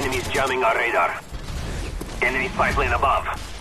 Enemies jamming our radar. Enemy spy plane above.